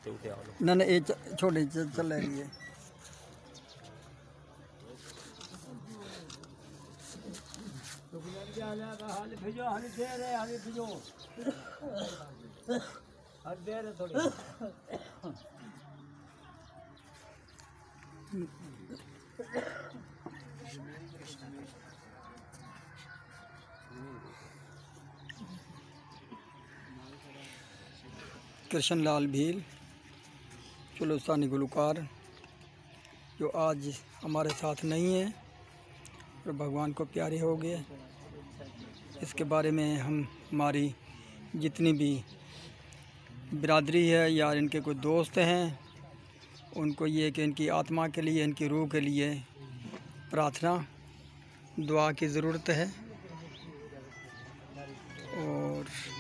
ते उठे आओ ना ना ये छोटे चल रही है। कृष्ण लाल भील हिंदुस्तानी गुलकार जो आज हमारे साथ नहीं है और भगवान को प्यारे हो गए। इसके बारे में हम हमारी जितनी भी बिरादरी है या इनके कोई दोस्त हैं उनको ये कि इनकी आत्मा के लिए, इनकी रूह के लिए प्रार्थना दुआ की ज़रूरत है। और